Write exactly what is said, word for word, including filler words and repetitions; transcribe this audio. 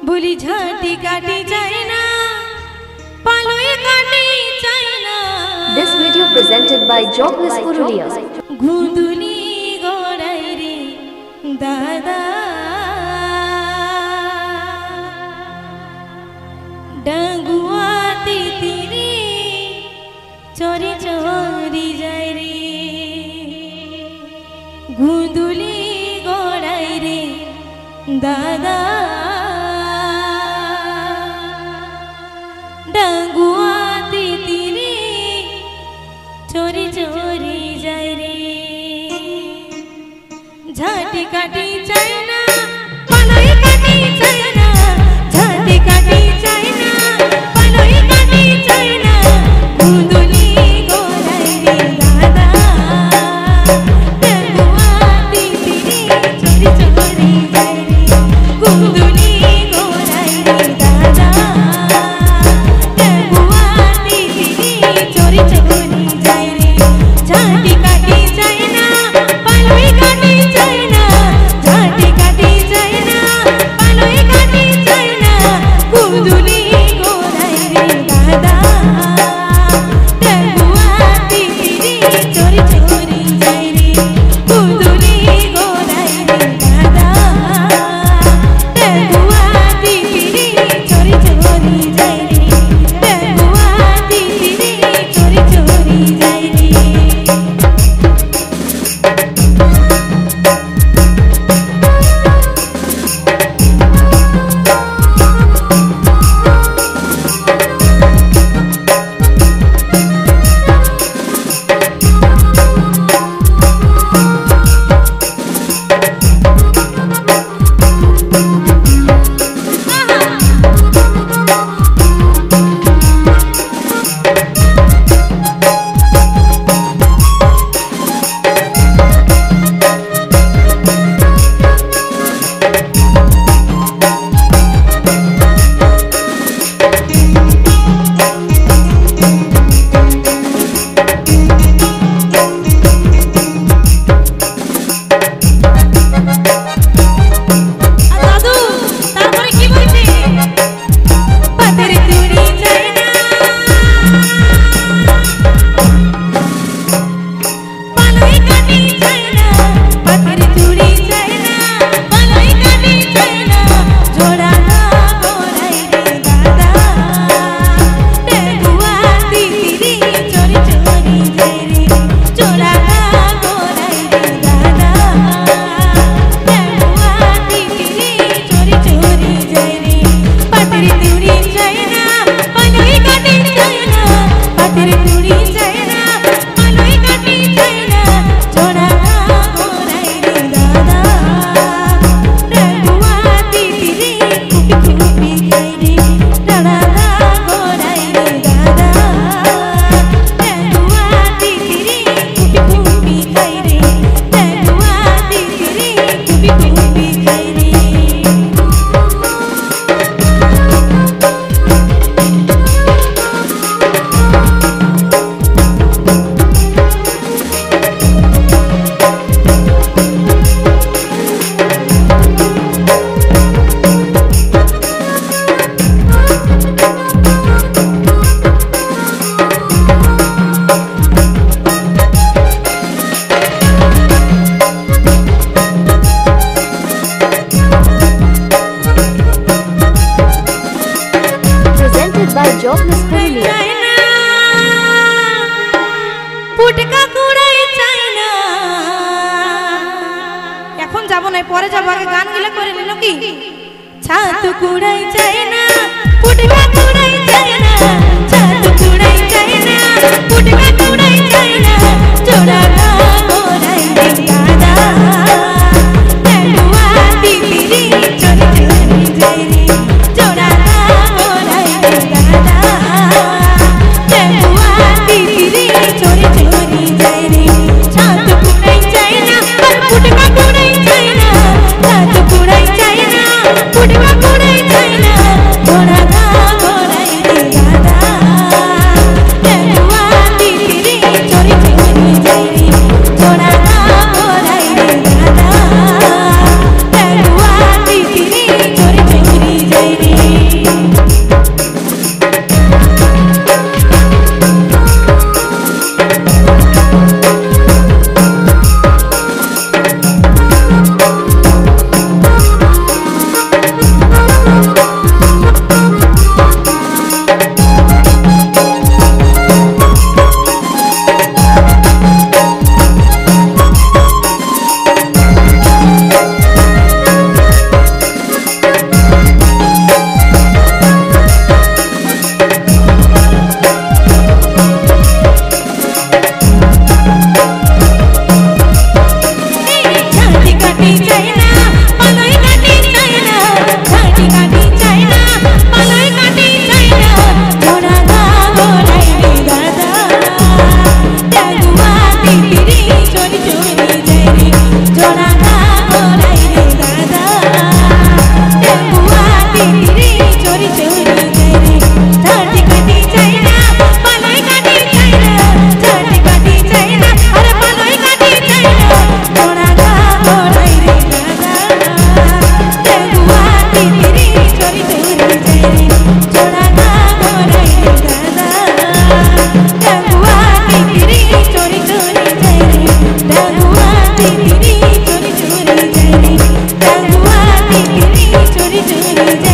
बोली झाटी काटी चाइना पालोई काटी चाइना। This video presented by Jobless Purulia. गुंदुली गोराई रे दादा डंगुआ तीतीरी चोरी चोरी जाए रे। गुंदुली गोराई रे दादा डंगुआ तीतीरी चोरी चोरी जाए रे। झाटी काटी चाइना पालोई काटी चाइना। झाटी काटी चाइना पालोई काटी चाइना। गुंदुली गोराई रे दादा डंगुआ तीतीरी चोरी चोरी जाए रे। गुंदुली गोराई रे दादा डंगुआ तीतीरी चोरी चोरी जाए रे। झाटी काटी चाइना पालोई काटी चाइना। झाटी काटी चाइना पालोई काटी चाइना। गुंदुली गोराई रे दादा डंगुआ तीतीरी चोरी चोरी जाए रे। गुंदुली गोराई रे दादा डंगुआ तीतीरी चोरी चोरी जाए रे। डंगुआ तीतीरी चोरी चोरी जाए रे। By Jobless Purulia. পুটকা কুড়াই চাইনা। এখন যাব না, পরে যাব, আগে গানগুলো করে নিল কি। ছাত কুড়াই চাইনা পুটকা কুড়াই চাইনা। ছাত কুড়াই চাইনা পুটকা কুড়াই চাইনা। জোড়া গোরাই রে দাদা ডंगुआ तीतीरी चोरी चोरी जाए रे। जोड़ा गोराई रे दादा डंगुआ तीतीरी चोरी चोरी जाए रे। छात कुड़ाई चाइना पर पुटका कुड़ाई चाइना। छात कुड़ाई चाइना पुटका कुड़ाई चाइना। जोड़ा गोराई रे दादा डंगुआ तीतीरी चोरी चोरी जाए रे। तेरी